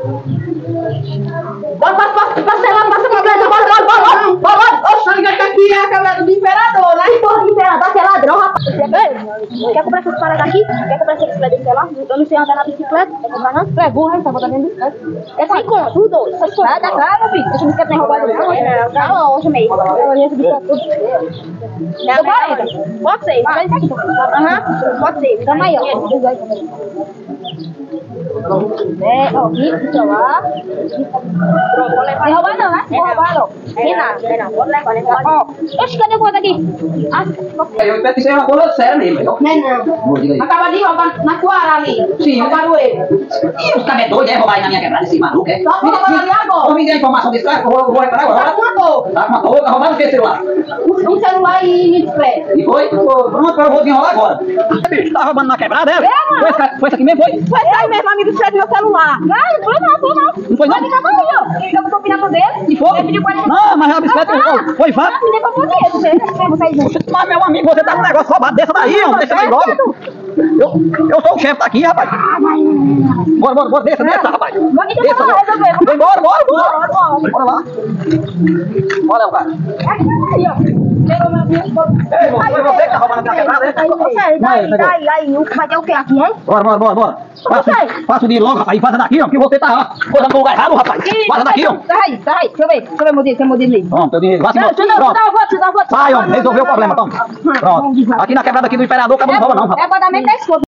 Bora, passa lá, passa pra trás, bora. Oxe, liga que aqui é a câmera do imperador, né? Porra, imperador, você é ladrão, rapaz. Quer comprar essas paradas aqui? Quer comprar essa bicicleta, sei lá? Eu não sei andar na bicicleta. Quer comprar não? Tu é burro, hein? Tá botando dentro da bicicleta. É 100 conto, tudo doido. Vai dar cara, meu filho. Essa bicicleta nem roubada não. Tá longe mesmo. Eu olhei essa bicicleta tudo. Pode ser, vai isso aqui. Aham, pode ser. Tamo aí, ó. Ó, isso lá. Pronto, vou levar. Não roubar não, né? Vou roubar não. Tem nada. Vou levar, ó. Oxe, cadê o conta aqui? Eu espero que seja uma coisa séria mesmo. Não. Acaba de roubar na Coara ali. Sim. Roubaram ele. E os caras doidos, roubar aí na minha quebrada, esse maluco, é? Só roubaram ali agora. Vou me dar a informação desse cara, vou reparar agora. Tá com uma dor. Tá com uma touca, roubaram o que celular? Um celular e bicicleta. E foi? Pronto, eu vou desenrolar agora. Bicho, tá roubando na quebrada, é? Foi esse aqui mesmo, foi? Foi aí mesmo, amigo, você do meu celular. Não foi não. Não foi não? Pode acabar aí, ó. Eu tô pirando dele. E foi? Ele pediu pra ele. Não, mas a bicicleta foi fato. Não, nem pra poder. Mas meu amigo, você tá com um negócio roubado dessa daí, ó. Deixa aí logo. Eu sou o chefe daqui, rapaz. Bora, desça, rapaz. Desça, bora. Bora lá. Bora, cara. Aí, ó. Ei, foi você que tá roubando a minha quebrada, é? Aí, vai ter o que aqui, hein? Bora. Passa o dinheiro logo, rapaz. Passa daqui, ó. Que você tá coisando no lugar errado, rapaz. Passa daqui, ó. Sai aí. Deixa eu ver meu dinheiro, tem meu dinheiro ali. Pronto, teu dinheiro. Pronto. Dá o voto. Sai, ó. Resolveu o problema, toma. Pronto. Aqui na quebrada aqui do Imperador, acabou de roubar, não, rapaz. É pagamento da escola.